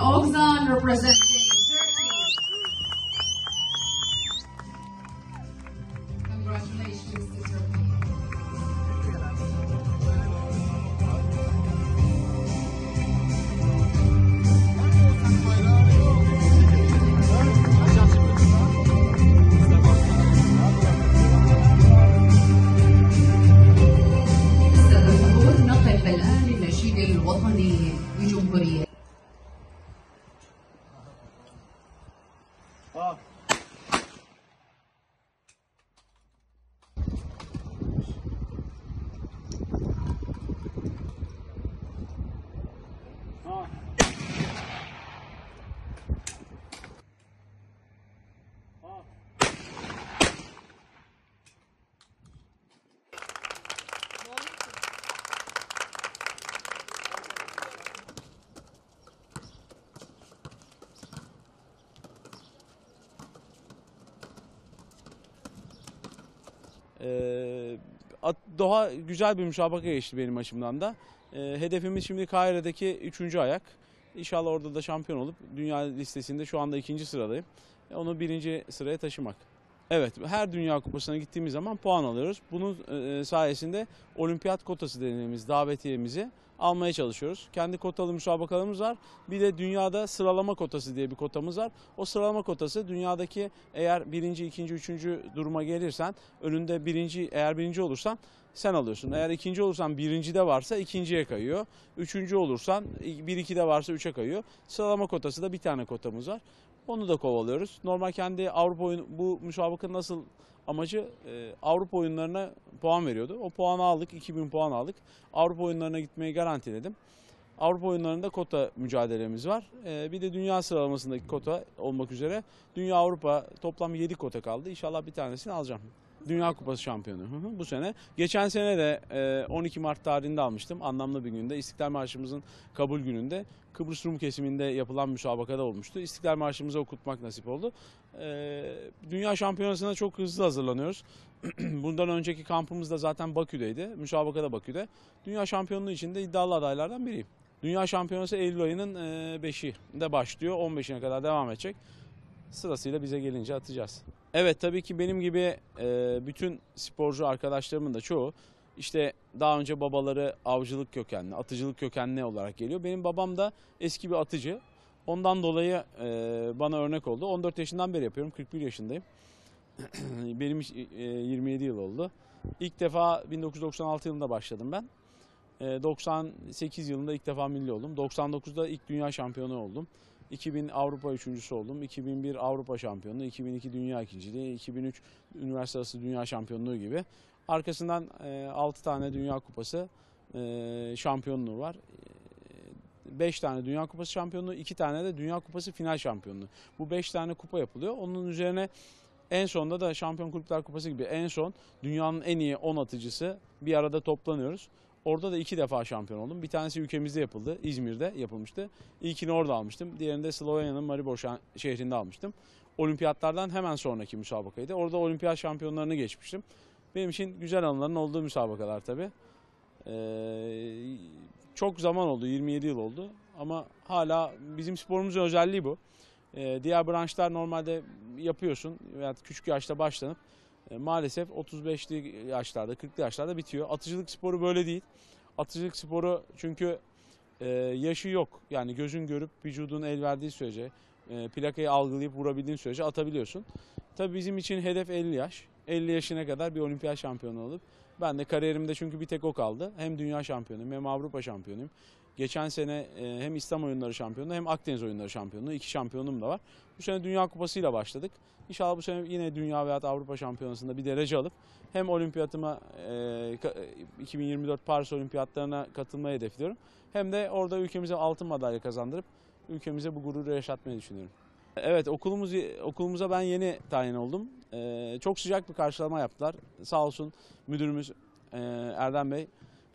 Ogzan representing Turkey. Congratulations to Turkey. أستاذ الحضور نقف الآن للنشيد الوطني بجمهورية. Doğa güzel bir müsabaka geçti benim açımdan da. Hedefimiz şimdi Kahire'deki 3. ayak. İnşallah orada da şampiyon olup dünya listesinde şu anda 2. sıradayım. Onu 1. sıraya taşımak. Evet, her Dünya Kupası'na gittiğimiz zaman puan alıyoruz. Bunun sayesinde olimpiyat kotası dediğimiz davetiyemizi almaya çalışıyoruz. Kendi kotalı müsabakalarımız var. Bir de dünyada sıralama kotası diye bir kotamız var. O sıralama kotası dünyadaki eğer 1., 2., 3. duruma gelirsen önünde eğer 1. olursan sen alıyorsun. Eğer 2. olursan 1.'de varsa 2.'ye kayıyor. 3. olursan 1-2'de varsa 3'e kayıyor. Sıralama kotası da bir tane kotamız var. Onu da kovalıyoruz. Normal kendi Avrupa oyunu, bu müsabakanın nasıl amacı Avrupa oyunlarına puan veriyordu. O puanı aldık, 2000 puan aldık. Avrupa oyunlarına gitmeyi garantiledim. Avrupa oyunlarında kota mücadelemiz var. Bir de dünya sıralamasındaki kota olmak üzere Dünya Avrupa toplam 7 kota kaldı. İnşallah bir tanesini alacağım. Dünya Kupası şampiyonu bu sene. Geçen sene de 12 Mart tarihinde almıştım. Anlamlı bir günde. İstiklal Marşımızın kabul gününde Kıbrıs Rum kesiminde yapılan müsabakada olmuştu. İstiklal Marşımızı okutmak nasip oldu. Dünya Şampiyonası'na çok hızlı hazırlanıyoruz. Bundan önceki kampımız da zaten Bakü'deydi. Müsabaka da Bakü'de. Dünya Şampiyonluğu için de iddialı adaylardan biriyim. Dünya Şampiyonası Eylül ayının 5'inde başlıyor. 15'ine kadar devam edecek. Sırasıyla bize gelince atacağız. Evet, tabii ki benim gibi bütün sporcu arkadaşlarımın da çoğu işte daha önce babaları avcılık kökenli, atıcılık kökenli olarak geliyor. Benim babam da eski bir atıcı. Ondan dolayı bana örnek oldu. 14 yaşından beri yapıyorum. 41 yaşındayım. Benim 27 yıl oldu. İlk defa 1996 yılında başladım ben. 98 yılında ilk defa milli oldum. 99'da ilk dünya şampiyonu oldum. 2000 Avrupa üçüncüsü oldum. 2001 Avrupa şampiyonluğu, 2002 dünya ikinciliği, 2003 üniversite arası dünya şampiyonluğu gibi. Arkasından 6 tane dünya kupası şampiyonluğu var. 5 tane dünya kupası şampiyonluğu, 2 tane de dünya kupası final şampiyonluğu. Bu 5 tane kupa yapılıyor. Onun üzerine en sonunda da Şampiyon Kulüpler Kupası gibi en son dünyanın en iyi 10 atıcısı bir arada toplanıyoruz. Orada da 2 defa şampiyon oldum. Bir tanesi ülkemizde yapıldı, İzmir'de yapılmıştı. İlkini orada almıştım. Diğerini de Slovenya'nın Maribor şehrinde almıştım. Olimpiyatlardan hemen sonraki müsabakaydı. Orada olimpiyat şampiyonlarını geçmiştim. Benim için güzel anıların olduğu müsabakalar tabii. Çok zaman oldu, 27 yıl oldu. Ama hala bizim sporumuzun özelliği bu. Diğer branşlar normalde yapıyorsun veya küçük yaşta başlanıp maalesef 35'li yaşlarda, 40'lı yaşlarda bitiyor. Atıcılık sporu böyle değil. Atıcılık sporu çünkü yaşı yok. Yani gözün görüp vücudun el verdiği sürece, plakayı algılayıp vurabildiğin sürece atabiliyorsun. Tabii bizim için hedef 50 yaş. 50 yaşına kadar bir olimpiyat şampiyonu olup ben de kariyerimde çünkü bir tek o kaldı. Hem dünya şampiyonuyum hem Avrupa şampiyonuyum. Geçen sene hem İslam oyunları şampiyonluğu hem Akdeniz oyunları şampiyonluğu 2 şampiyonum da var. Bu sene Dünya Kupası'yla başladık. İnşallah bu sene yine Dünya veya Avrupa Şampiyonası'nda bir derece alıp hem olimpiyatıma 2024 Paris Olimpiyatlarına katılmayı hedefliyorum. Hem de orada ülkemize altın madalya kazandırıp ülkemize bu gururu yaşatmayı düşünüyorum. Evet, okulumuza ben yeni tayin oldum. Çok sıcak bir karşılama yaptılar. Sağ olsun müdürümüz Erdem Bey.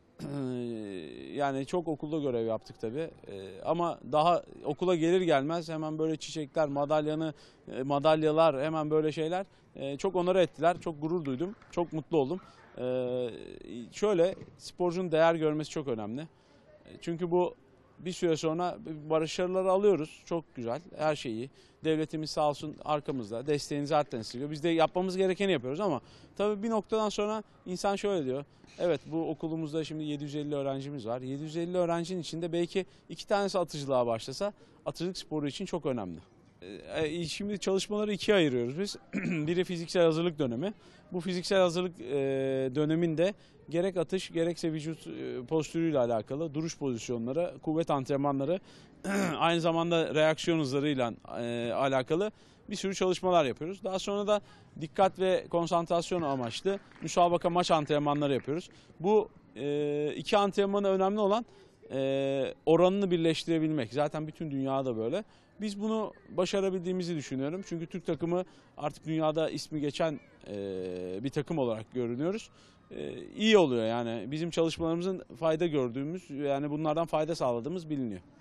Yani çok okulda görev yaptık tabii. Ama daha okula gelir gelmez hemen böyle çiçekler, madalyalar, hemen böyle şeyler çok onore ettiler. Çok gurur duydum, çok mutlu oldum. Şöyle sporcunun değer görmesi çok önemli. Çünkü bu bir süre sonra başarıları alıyoruz. Çok güzel. Her şeyi. Devletimiz sağ olsun arkamızda. Desteğini zaten istiyor. Biz de yapmamız gerekeni yapıyoruz ama tabii bir noktadan sonra insan şöyle diyor. Evet, bu okulumuzda şimdi 750 öğrencimiz var. 750 öğrencinin içinde belki 2 tanesi atıcılığa başlasa atıcılık sporu için çok önemli. Şimdi çalışmaları ikiye ayırıyoruz biz. Biri fiziksel hazırlık dönemi. Bu fiziksel hazırlık döneminde gerek atış gerekse vücut postürüyle alakalı duruş pozisyonları, kuvvet antrenmanları, aynı zamanda reaksiyon hızlarıyla alakalı bir sürü çalışmalar yapıyoruz. Daha sonra da dikkat ve konsantrasyon amaçlı müsabaka maç antrenmanları yapıyoruz. Bu iki antrenmanı önemli olan oranını birleştirebilmek. Zaten bütün dünyada böyle. Biz bunu başarabildiğimizi düşünüyorum. Çünkü Türk takımı artık dünyada ismi geçen bir takım olarak görünüyoruz. İyi oluyor yani. Bizim çalışmalarımızın fayda gördüğümüz, yani bunlardan fayda sağladığımız biliniyor.